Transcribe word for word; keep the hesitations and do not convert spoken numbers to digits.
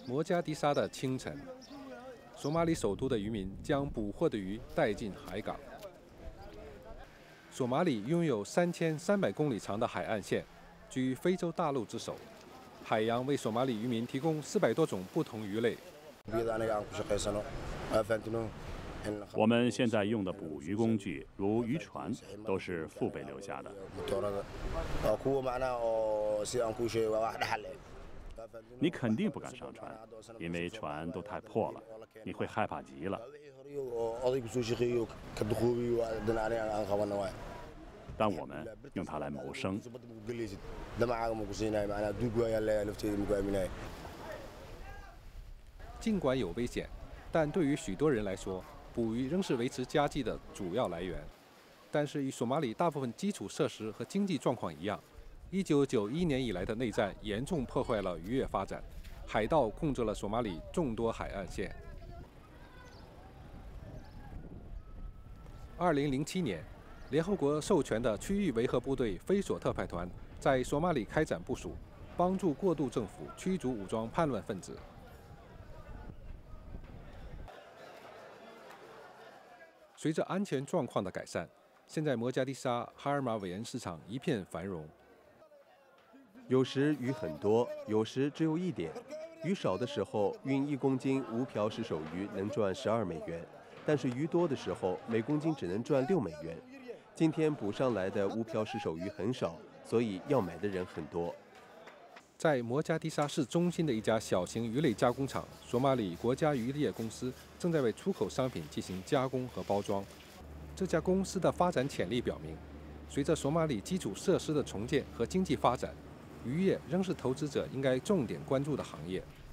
摩加迪沙的清晨，索马里首都的渔民将捕获的鱼带进海港。索马里拥有三千三百公里长的海岸线，居非洲大陆之首。海洋为索马里渔民提供四百多种不同鱼类。 我们现在用的捕鱼工具，如渔船，都是父辈留下的。你肯定不敢上船，因为船都太破了，你会害怕极了。但我们用它来谋生。 尽管有危险，但对于许多人来说，捕鱼仍是维持家计的主要来源。但是与索马里大部分基础设施和经济状况一样，一九九一年以来的内战严重破坏了渔业发展，海盗控制了索马里众多海岸线。二零零七年，联合国授权的区域维和部队非索特派团在索马里开展部署，帮助过渡政府驱逐武装叛乱分子。随着安全状况的改善，现在摩加迪沙哈尔马韦恩市场一片繁荣。 有时鱼很多，有时只有一点。鱼少的时候，运一公斤无漂石手鱼能赚十二美元，但是鱼多的时候，每公斤只能赚六美元。今天捕上来的无漂石手鱼很少，所以要买的人很多。 在摩加迪沙市中心的一家小型鱼类加工厂，索马里国家渔业公司正在为出口商品进行加工和包装。这家公司的发展潜力表明，随着索马里基础设施的重建和经济发展，渔业仍是投资者应该重点关注的行业。